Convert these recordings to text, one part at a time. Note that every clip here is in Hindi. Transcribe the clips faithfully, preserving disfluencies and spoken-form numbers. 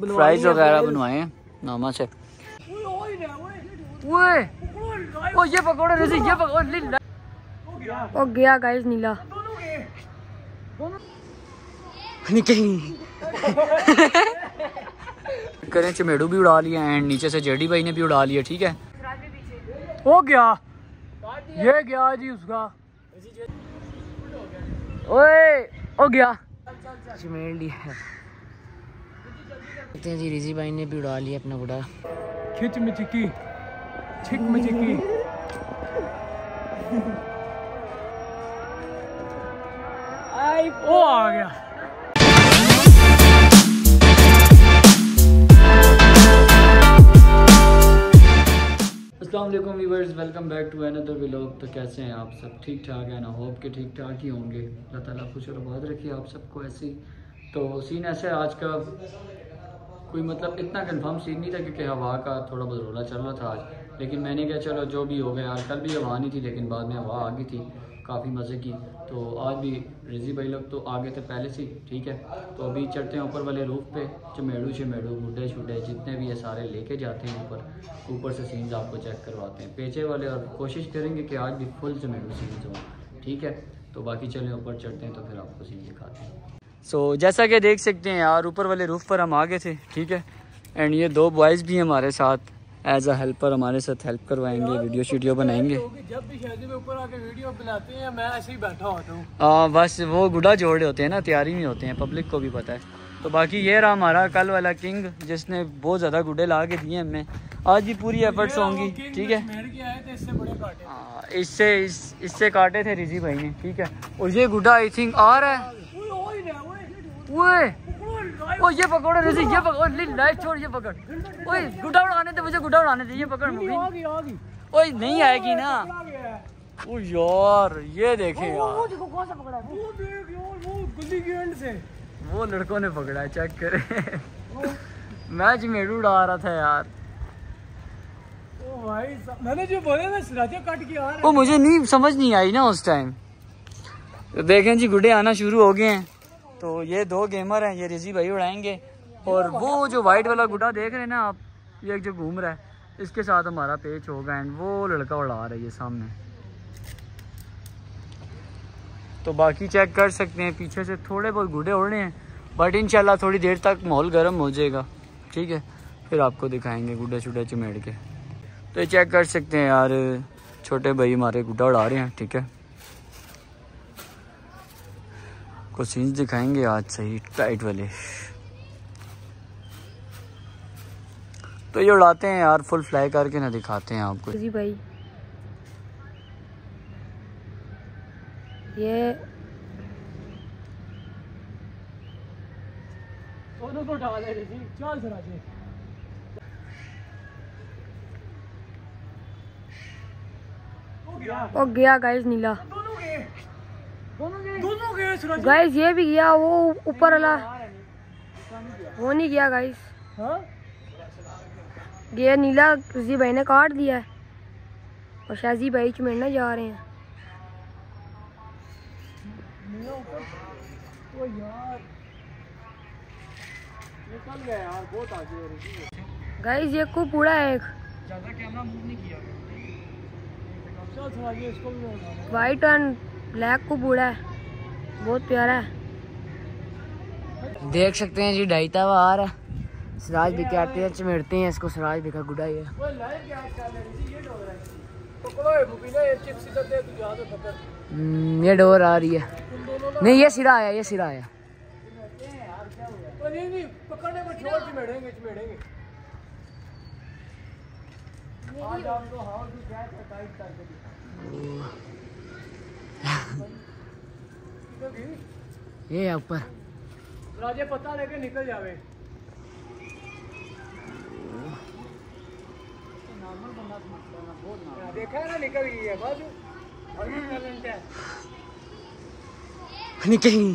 फ्राइज वगैरह बनवाए हैं नामा से। ओए ओ ये पकौड़े रिजी ये पकौड़े ओ गया गाइस नीला करें चमेड़ू भी उड़ा लिया एंड नीचे से जेडी भाई ने भी उड़ा लिया। ठीक है हो गया ये गया जी उसका ओए हो गया चमेड़ लिया जी। रिजी भाई ने भी उड़ा लिया अपना गुड़ा। खिच में चिक्की छिक में चिक्की आई ओ आ गया। अस्सलाम वालेकुम viewers, welcome back to another vlog. तो कैसे हैं आप सब? ठीक ठाक है ना? होप के ठीक ठाक ही होंगे। अल्लाह ताला खुश और आबाद रखिए आप सबको ऐसे ही। तो सीन ऐसा है आज का, कोई मतलब इतना कंफर्म सीन नहीं था क्योंकि हवा का थोड़ा बहुत रोला चल रहा था आज। लेकिन मैंने कहा चलो जो भी हो गया यार, कल भी हवा नहीं थी लेकिन बाद में हवा आ गई थी काफ़ी मज़े की। तो आज भी रिजी भाई लोग तो आ गए थे पहले से। ठीक है तो अभी चढ़ते हैं ऊपर वाले रूफ पे। चमेड़ू चमेड़ू गुड्डे छुड्डे जितने भी है सारे लेके जाते हैं ऊपर। ऊपर से सीन्स आपको चेक करवाते हैं पेचे वाले, और कोशिश करेंगे कि आज भी फुल चमेड़ू सीन्स हों। ठीक है तो बाकी चलें ऊपर चढ़ते हैं तो फिर आपको सीन दिखाते हैं। सो so, जैसा कि देख सकते हैं यार, ऊपर वाले रूफ पर हम आ गए थे। ठीक है एंड ये दो बॉयज़ भी हमारे साथ एज अ हेल्पर हमारे साथ हेल्प करवाएंगे, वीडियो शीडियो बनाएंगे। जब भी शादी में ऊपर आके वीडियो बनाते हैं मैं ऐसे ही बैठा होता हूँ। हाँ बस वो गुड़ा जोड़ होते हैं ना, तैयारी में होते हैं, पब्लिक को भी पता है। तो बाकी ये रहा हमारा कल वाला किंग जिसने बहुत ज़्यादा गुड्डे ला के दिए हमें। आज भी पूरी एफर्ट्स होंगी। ठीक है हाँ इससे इस इससे काटे थे रिजी भाई ने। ठीक है और ये गुड्डा आई थिंक आ रहा है। ओए ओ ये पकौड़े रिजी ये पकौड़े लाइट छोड़ ये पकड़। ओए गुड्डा उड़ाने थे मुझे, गुड्डा उड़ाने थे। ये पकड़ ओए नहीं आएगी ना। ओ यार ये देखें यार, वो लड़कों ने पकड़ा है, चेक करे। मैं चमेड़ू उड़ा रहा था यार। ओ भाई मैंने जो बोले ना सिराजे काट के आ रहा है, वो मुझे नहीं समझ नहीं आई ना उस टाइम। तो देखें जी गुड्डे आना शुरू हो गए हैं। तो ये दो गेमर हैं, ये रिजी भाई उड़ाएंगे। और वो जो वाइट वाला गुड्डा देख रहे हैं ना आप, ये जो घूम रहा है, इसके साथ हमारा पेच होगा एंड वो लड़का उड़ा रहा है ये सामने। तो बाकी चेक कर सकते हैं पीछे से थोड़े बहुत गुड्डे उड़ रहे हैं, बट इंशाल्लाह थोड़ी देर तक माहौल गर्म हो जाएगा। ठीक है फिर आपको दिखाएंगे गुड्डे छुड्डे चमेड़ के। तो ये चेक कर सकते हैं यार, छोटे भाई हमारे गुड्डा उड़ा रहे हैं। ठीक है कुछ सीन्स दिखाएंगे आज सही टाइट वाले। तो ये उड़ाते हैं यार, फुल फ्लाई करके ना दिखाते हैं आपको। जी भाई ये दोनों को उठा ले रही थी, चल जरा जी। ओ गया गाइस नीला, गाइस ये भी गया, वो ऊपर वाला वो नहीं गया गाइस। हाँ? ये नीला रिजी भाई ने काट दिया है और शाजी भाई चमेड़ना जा रहे हैं। ओ यार निकल गया यार, बहुत आगे हो रही है गाइस। ये को पूरा है, एक ज्यादा कैमरा मूव नहीं किया। चल थोड़ा ये इसको भी वाइट एंड ब्लैक को बूढ़ा है, बहुत प्यारा है। देख सकते हैं जी ढाईता हुआ आ रहा है। सिराज भी कहते हैं चमेड़ते हैं इसको, सिराज भी का गुड़ा ही है। ये डोर आ रही है, नहीं ये सिरा आया, ये सिरा आया। ये ऊपर राजे पता लेके निकल जावे। देखा है ना निकल गई है बाजू निकल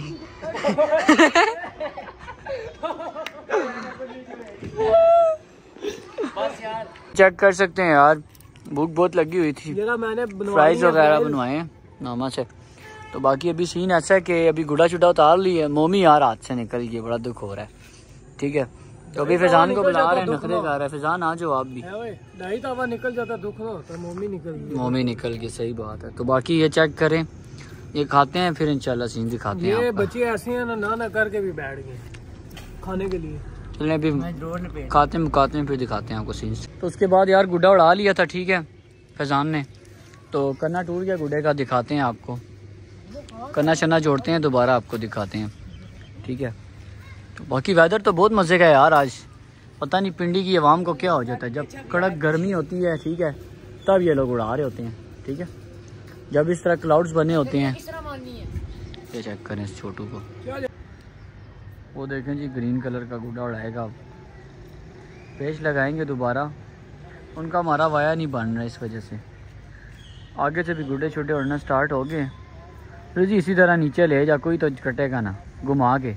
बस यार। चेक कर सकते हैं यार, भूख बहुत लगी हुई थी। मैंने फ्राइज वगैरह बनवाए हैं नामा से। तो बाकी अभी सीन ऐसा है कि अभी गुड़ा चुड़ा उतार ली है। मोमी यार हाथ से निकल गई, बड़ा दुख हो रहा है। ठीक है तो अभी फैजान को बुला रहे हैं, नखरे कर रहा है। फैजान आ जाओ आप भी। नहीं तवा निकल जाता दुख ना होता, मोमी निकल गई। मोमी निकल गई, सही बात है। तो बाकी ये चेक करें, ये खाते हैं फिर इंशाल्लाह सीन दिखाते हैं। ये बच्चे ऐसे हैं ना, ना ना करके भी बैठ गए खाने के लिए। चलें अभी खाते मुकाते हैं फिर दिखाते हैं आपको सीन। तो उसके बाद यार गुड्डा उड़ा लिया था, ठीक है फैजान ने, तो कन्ना टूट गया गुड्डे का, दिखाते हैं आपको। कन्ना शन्ना जोड़ते हैं दोबारा आपको दिखाते हैं, ठीक है। तो बाकी वेदर तो बहुत मज़े का है यार आज। पता नहीं पिंडी की आवाम को क्या हो जाता है, जब कड़क गर्मी होती है, ठीक है, तब ये लोग उड़ा रहे होते हैं, ठीक है। जब इस तरह क्लाउड्स बने होते हैं, ये चेक करें इस छोटू को, वो देखें जी ग्रीन कलर का गुड्डा उड़ाएगा। अब पेच लगाएंगे दोबारा, उनका हमारा वाया नहीं बन रहा, इस वजह से आगे से भी गुड्डे छोटे उड़ना स्टार्ट हो गए। तो जी इसी तरह नीचे ले जा, कोई तो कटेगा ना, घुमा के।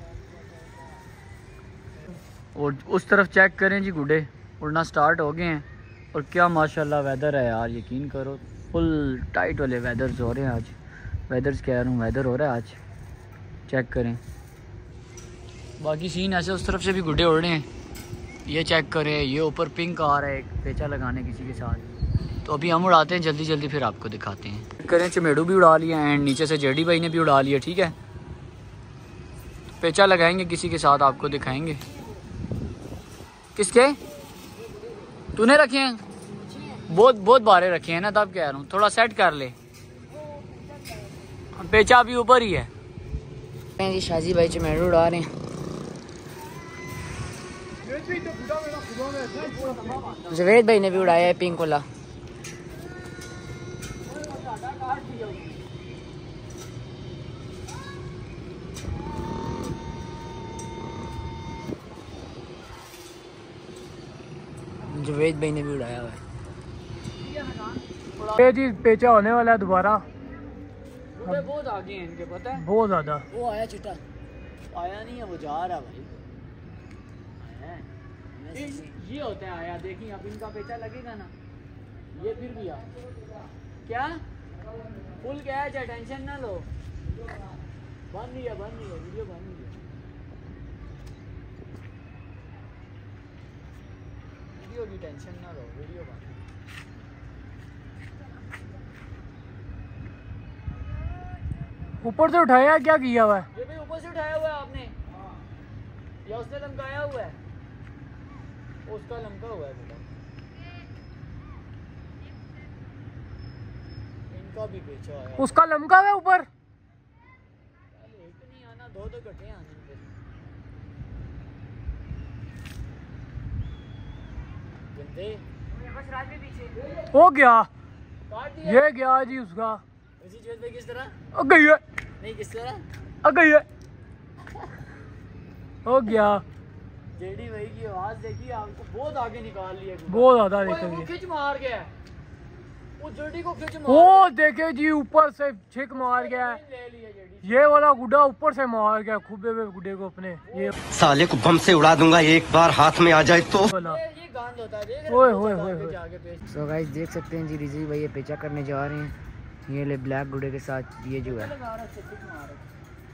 और उस तरफ चेक करें जी, गुड्डे उड़ना स्टार्ट हो गए हैं। और क्या माशाल्लाह वेदर है यार, यकीन करो फुल टाइट वाले वेदर्स हो रहे हैं आज। वेदर्स कह रहा हूँ, वेदर हो रहा है आज, चेक करें। बाकी सीन ऐसे उस तरफ से भी गुड्डे उड़ रहे हैं, ये चेक करें। ये ऊपर पिंक आ रहा है एक पेचा लगाने किसी के साथ। तो अभी हम उड़ाते हैं जल्दी जल्दी, फिर आपको दिखाते हैं। करें चमेड़ू भी उड़ा लिया एंड नीचे से जेडी भाई ने भी उड़ा लिया, ठीक है। पेचा लगाएंगे किसी के साथ, आपको दिखाएंगे। किसके तूने रखे हैं? बहुत बहुत बारे रखे हैं ना, तब कह रहा हूँ थोड़ा सेट कर ले। पेचा अभी ऊपर ही है जी। शाजी भाई चमेड़ू उड़ा रहे हैं। जवेद भाई ने भी उड़ाया है पिंक वाला। जवेद भाई ने भी उड़ाया हुआ है। ये जी पेचा होने वाला है दोबारा। बहुत आगे हैं इनके, पता है बहुत ज्यादा। वो आया चिट्टा, आया नहीं है, वो जा रहा भाई। ये होता है आया, देखिए अब इनका पेचा लगेगा ना, ये फिर भी आ क्या फुल क्या है, चाहे टेंशन ना लो। बन रही है, बन रही है वीडियो, बन रही है वीडियो की टेंशन ना लो, वीडियो बन रही है। ऊपर से उठाया क्या किया हुआ है? ये भी ऊपर से उठाया हुआ है आपने या उसने लमकाया हुआ है? उसका लमका हुआ है बेटा, इनका भी बेचा है। उसका लमका हुआ है ऊपर। एक नहीं आना, दो दो गड्ढे आने पे। गंदे बस राज भी पीछे हो गया, काट दिया। ये गया जी उसका। इसी चीज पे किस तरह अब गई है, नहीं किस तरह अब गई है, हो गया। जेडी भाई की आवाज देखी आपको, बहुत आगे निकाल लिया, बहुत ज्यादा वो निकल खिंच मार गया, वो जेडी को खिंच मार वो देखे जी ऊपर से छिक मार गया है। ले लिया जेडी। ये वाला गुड्डा ऊपर से मार गया खूबे हुए गुड्डे को अपने। ये साले को बम से उड़ा दूंगा एक बार हाथ में आ जाए तो। वाला ये गांड होता है, देख रहे ओए हो? होए आगे होए होए। जाके पेश। सो गाइस देख सकते हैं जी, रिजी भाई ये पेचा करने जा रहे हैं। ये ले ब्लैक गुडे के साथ ये जो है लगा रहा है, छिक मार रहा है।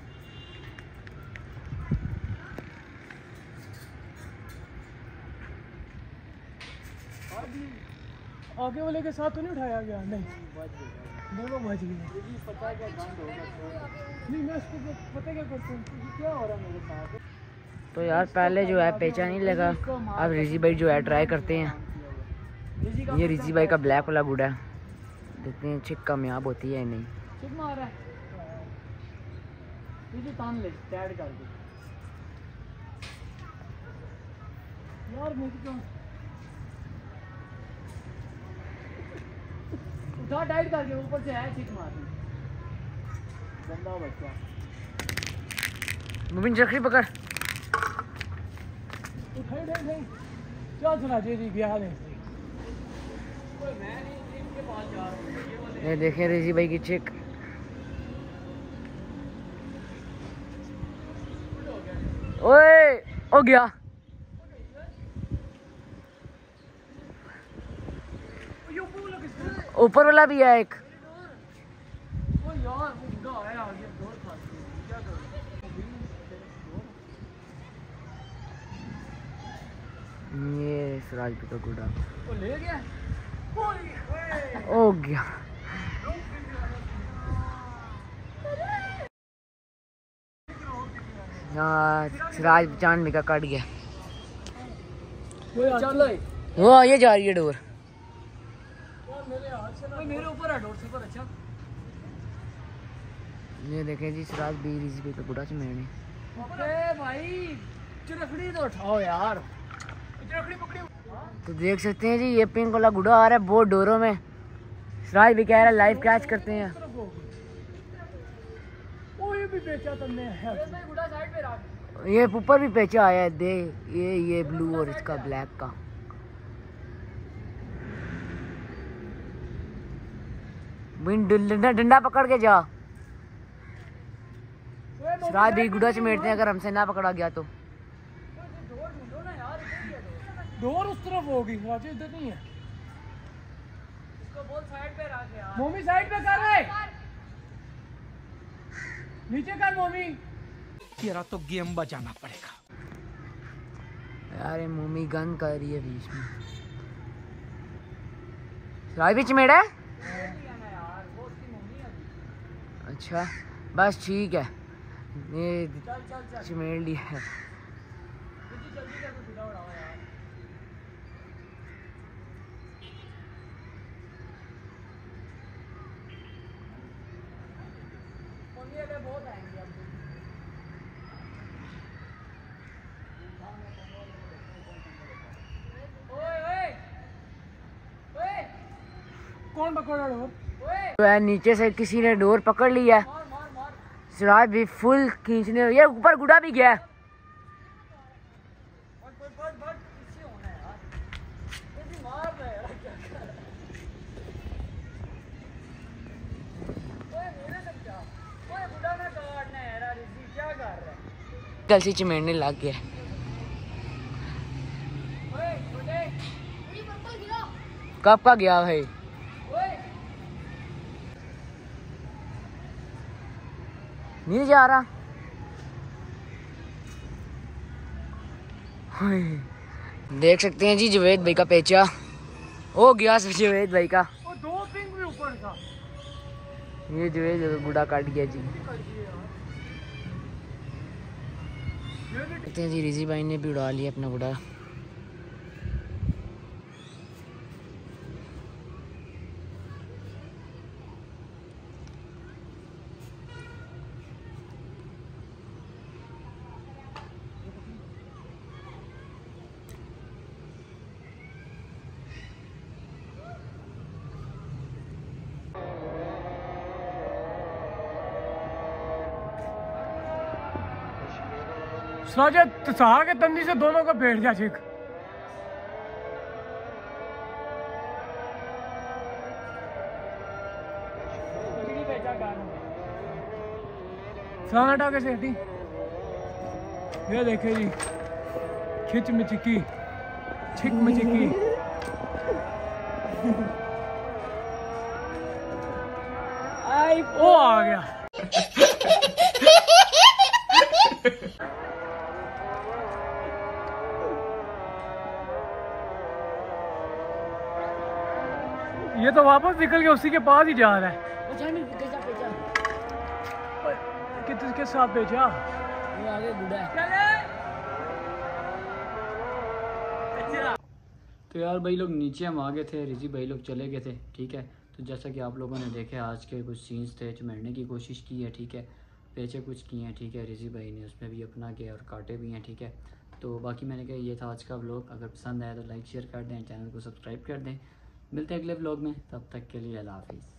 आगे वाले के साथ तो नहीं उठाया गया? नहीं, बच गया। दोनों बच गए। मुझे पता है क्या गांड होगा। नहीं मैं इसको पता क्या करता हूँ, क्या हो रहा है मेरे साथ? तो यार पहले जो है पेचा नहीं लगा, अब रिजी भाई जो है ट्राई करते हैं। ये रिजी भाई का ब्लैक वाला गुड़ा है, देखते हैं छिक कामयाब होती है नहीं। छिक मार रहा है, तुझे तान ले टैड कर दे यार। मैं तो उठा टाइट करके, ऊपर से है छिक मारनी, गंदा बच्चा। मुबिन जखरी पकड़, उठाई उठाई उठाई, चल चला जी जी गया नहीं। मैं नहीं इनके पास जा रहा हूँ, ये वाले ये देखें रिजी भाई की छिक। ओए हो गया, ऊपर वाला भी है एक। ओ यार वो बुढ़ा आया आगे, दौड़ खाती है, क्या करूं? ये सिराज भाई का गुड़ा वो ले गया हो गया। यहाँ सिराज चांद भी का कट गया। चलो वो ये जा रही है डोर। मेरे ऊपर है डोर से पर। अच्छा ये देखें जी सिराज भी रिजी भाई का गुड़ा चमेड़े। अरे भाई चिरखड़ी तो उठाओ यार, चिरखड़ी पकड़ी। तो देख सकते हैं जी ये पिंक वाला गुड़ा आ रहा है बहुत डोरों में। सिराज भी कह रहा है लाइव कैच करते हैं। ओ ये भी बेचा तुमने है। गुड़ा साइड पे रख। ये ऊपर भी पेचा आया है दे। ये ये ब्लू और इसका ब्लैक का। डंडा डंडा पकड़ के जा। सिराज भी गुड़ा चमेटते हैं अगर हमसे ना पकड़ा गया तो। डोर उस तरफ होगी राजेश, इधर नहीं है। इसको बोल साइड पे रख यार। मोमी साइड पे कर रहे, नीचे कर मोमी। तेरा तो गेम बचाना पड़ेगा यार। ये मोमी गन कर रही है बीच में। सिराज भी चमेड़ा है। अच्छा बस ठीक है, ये चमेड़ लिया है। कौन पकड़ा डोर? तो है नीचे से किसी ने डोर पकड़ लिया है। सिराज भी फुल खींचने, ये ऊपर गुड़ा भी गया। कल से चमेड़ने लग गया। कब का गया भाई? नहीं जा रहा। देख सकते हैं जी जवेद भाई का पेचा हो गया। जवेद भाई का और दो पिंग भी ऊपर था। ये जवेद गुड़ा काट गया जी। देखते हैं जी रिजी भाई ने भी उड़ा लिया अपना गुड़ा। साजा तसा के तंदी से दोनों का बैठ जा ठीक। साटा कैसे हटी? ये देखे जी खिच में चिकी, छिक में चिकी। ओ आ गया। ये तो वापस निकल के उसी के पास ही जा रहा है। किसके साथ भेजा? आगे गुड़ा। तो यार भाई लोग नीचे हम आ गए थे, रिजी भाई लोग चले गए थे। ठीक है, तो जैसा कि आप लोगों ने देखे आज के कुछ सीन्स थे, चमेड़ने की कोशिश की है। ठीक है, पेचे कुछ किए हैं। ठीक है, रिजी भाई ने उसमें भी अपना किया और काटे भी हैं। ठीक है, तो बाकी मैंने कहा ये था आज का व्लॉग। अगर पसंद आया तो लाइक शेयर कर दें, चैनल को सब्सक्राइब कर दें। मिलते हैं अगले व्लॉग में, तब तक के लिए अल्लाह हाफिज़।